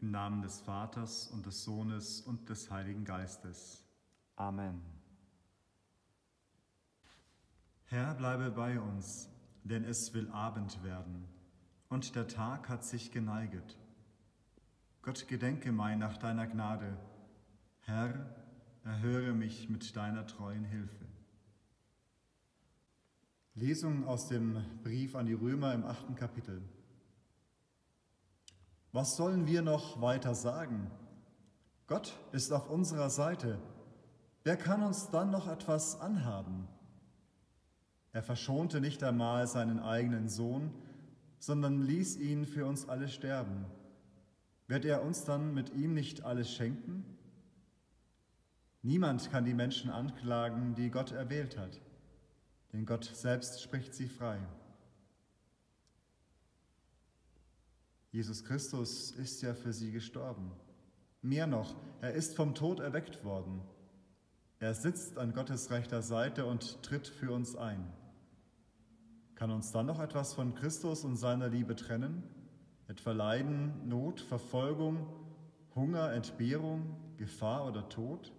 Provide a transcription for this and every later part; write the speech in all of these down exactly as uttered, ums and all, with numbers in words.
Im Namen des Vaters und des Sohnes und des Heiligen Geistes. Amen. Herr, bleibe bei uns, denn es will Abend werden, und der Tag hat sich geneiget. Gott, gedenke mein nach deiner Gnade. Herr, erhöre mich mit deiner treuen Hilfe. Lesung aus dem Brief an die Römer im achten Kapitel. Was sollen wir noch weiter sagen? Gott ist auf unserer Seite. Wer kann uns dann noch etwas anhaben? Er verschonte nicht einmal seinen eigenen Sohn, sondern ließ ihn für uns alle sterben. Wird er uns dann mit ihm nicht alles schenken? Niemand kann die Menschen anklagen, die Gott erwählt hat, denn Gott selbst spricht sie frei. Jesus Christus ist ja für sie gestorben. Mehr noch, er ist vom Tod erweckt worden. Er sitzt an Gottes rechter Seite und tritt für uns ein. Kann uns dann noch etwas von Christus und seiner Liebe trennen? Etwa Leiden, Not, Verfolgung, Hunger, Entbehrung, Gefahr oder Tod?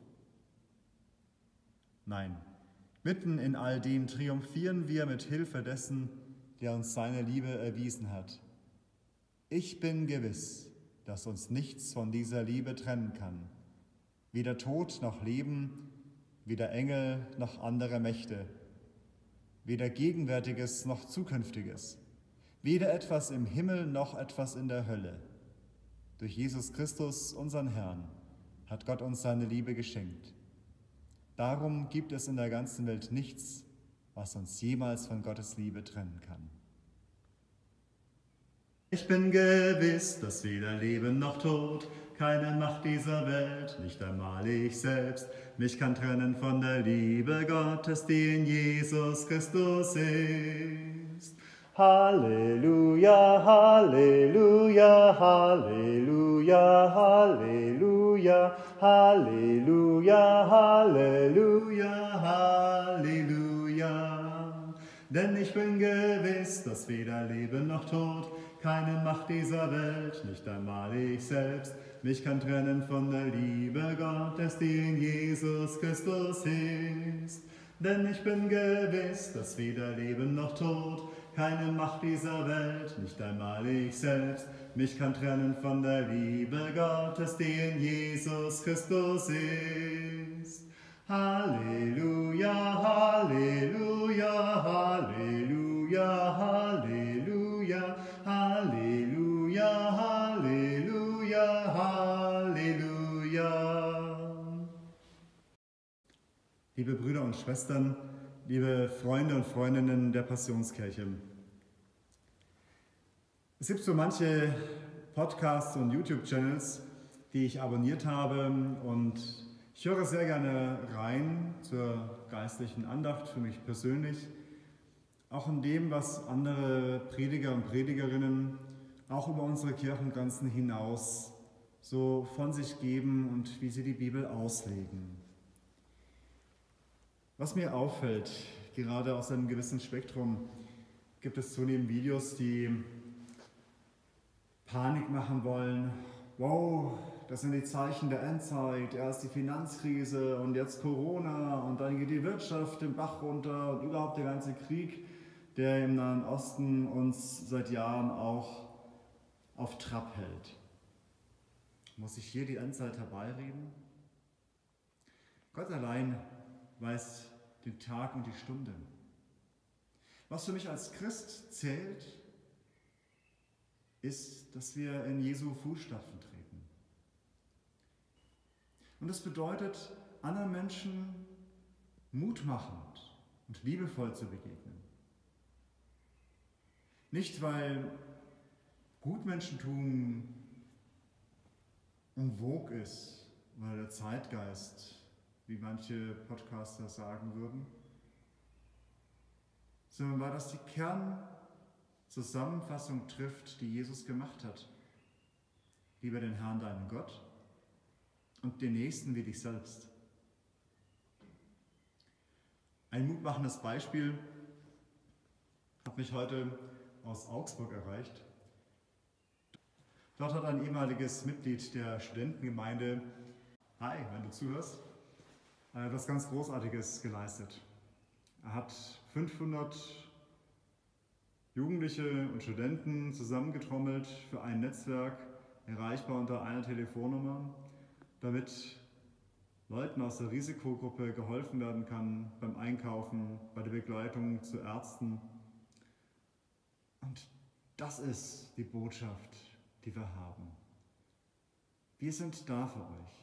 Nein, mitten in all dem triumphieren wir mit Hilfe dessen, der uns seine Liebe erwiesen hat. Ich bin gewiss, dass uns nichts von dieser Liebe trennen kann. Weder Tod noch Leben, weder Engel noch andere Mächte, weder Gegenwärtiges noch Zukünftiges, weder etwas im Himmel noch etwas in der Hölle. Durch Jesus Christus, unseren Herrn, hat Gott uns seine Liebe geschenkt. Darum gibt es in der ganzen Welt nichts, was uns jemals von Gottes Liebe trennen kann. Ich bin gewiss, dass weder Leben noch Tod, keine Macht dieser Welt, nicht einmal ich selbst, mich kann trennen von der Liebe Gottes, die in Jesus Christus ist. Halleluja, Halleluja, Halleluja, Halleluja, Halleluja, Halleluja, Halleluja. Denn ich bin gewiss, dass weder Leben noch Tod, keine Macht dieser Welt, nicht einmal ich selbst, mich kann trennen von der Liebe Gottes, die in Jesus Christus ist. Denn ich bin gewiss, dass weder Leben noch Tod, keine Macht dieser Welt, nicht einmal ich selbst, mich kann trennen von der Liebe Gottes, die in Jesus Christus ist. Halleluja, Halleluja, Halleluja, Halleluja, Halleluja, Halleluja, Halleluja. Liebe Brüder und Schwestern, liebe Freunde und Freundinnen der Passionskirche. Es gibt so manche Podcasts und YouTube-Channels, die ich abonniert habe, und ich höre sehr gerne rein zur geistlichen Andacht für mich persönlich, auch in dem, was andere Prediger und Predigerinnen auch über unsere Kirchengrenzen hinaus so von sich geben und wie sie die Bibel auslegen. Was mir auffällt, gerade aus einem gewissen Spektrum, gibt es zunehmend Videos, die Panik machen wollen. Wow, das sind die Zeichen der Endzeit, erst die Finanzkrise und jetzt Corona und dann geht die Wirtschaft den Bach runter und überhaupt der ganze Krieg, der im Nahen Osten uns seit Jahren auch auf Trab hält. Muss ich hier die Endzeit herbeireden? Gott allein weiß den Tag und die Stunde. Was für mich als Christ zählt, ist, dass wir in Jesu Fußstapfen treten. Und das bedeutet, anderen Menschen mutmachend und liebevoll zu begegnen. Nicht, weil Gutmenschentum en vogue ist, weil der Zeitgeist, wie manche Podcaster sagen würden, sondern weil das die Kernzusammenfassung trifft, die Jesus gemacht hat. Liebe den Herrn, deinen Gott, und den Nächsten wie dich selbst. Ein mutmachendes Beispiel hat mich heute aus Augsburg erreicht. Dort hat ein ehemaliges Mitglied der Studentengemeinde, hi, wenn du zuhörst, etwas ganz Großartiges geleistet. Er hat fünfhundert Jugendliche und Studenten zusammengetrommelt für ein Netzwerk, erreichbar unter einer Telefonnummer, damit Leuten aus der Risikogruppe geholfen werden kann beim Einkaufen, bei der Begleitung zu Ärzten. Und das ist die Botschaft, die wir haben. Wir sind da für euch.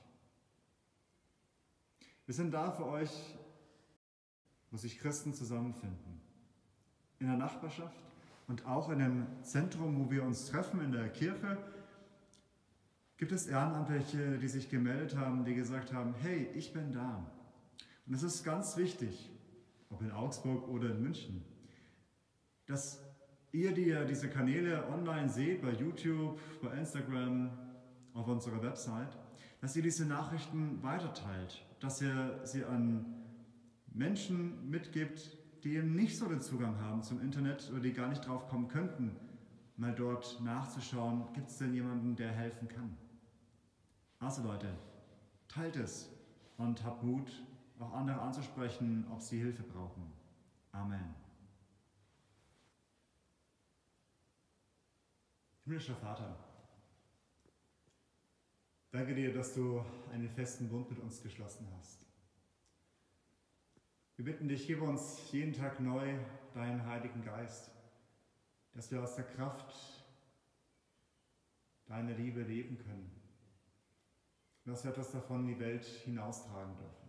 Wir sind da für euch, wo sich Christen zusammenfinden. In der Nachbarschaft und auch in dem Zentrum, wo wir uns treffen, in der Kirche, gibt es Ehrenamtliche, die sich gemeldet haben, die gesagt haben, hey, ich bin da. Und es ist ganz wichtig, ob in Augsburg oder in München, dass ihr, die ja diese Kanäle online seht, bei YouTube, bei Instagram, auf unserer Website, dass ihr diese Nachrichten weiterteilt, dass ihr sie an Menschen mitgibt, die eben nicht so den Zugang haben zum Internet oder die gar nicht drauf kommen könnten, mal dort nachzuschauen, gibt es denn jemanden, der helfen kann. Also Leute, teilt es und habt Mut, auch andere anzusprechen, ob sie Hilfe brauchen. Amen. Himmlischer Vater, danke dir, dass du einen festen Bund mit uns geschlossen hast. Wir bitten dich, gib uns jeden Tag neu deinen Heiligen Geist, dass wir aus der Kraft deiner Liebe leben können und dass wir etwas davon in die Welt hinaustragen dürfen.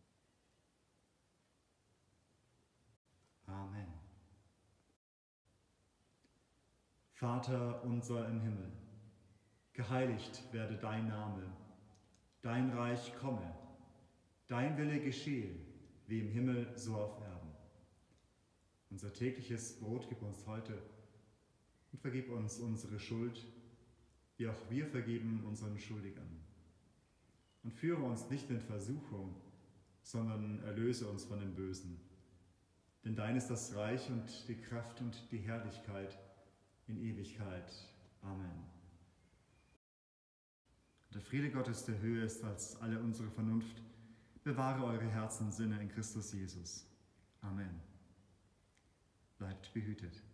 Amen. Vater unser im Himmel, geheiligt werde dein Name, dein Reich komme, dein Wille geschehe, wie im Himmel, so auf Erden. Unser tägliches Brot gib uns heute und vergib uns unsere Schuld, wie auch wir vergeben unseren Schuldigern. Und führe uns nicht in Versuchung, sondern erlöse uns von dem Bösen. Denn dein ist das Reich und die Kraft und die Herrlichkeit in Ewigkeit. Amen. Der Friede Gottes, der höher ist als alle unsere Vernunft, bewahre eure Herzen und Sinne in Christus Jesus. Amen. Bleibt behütet.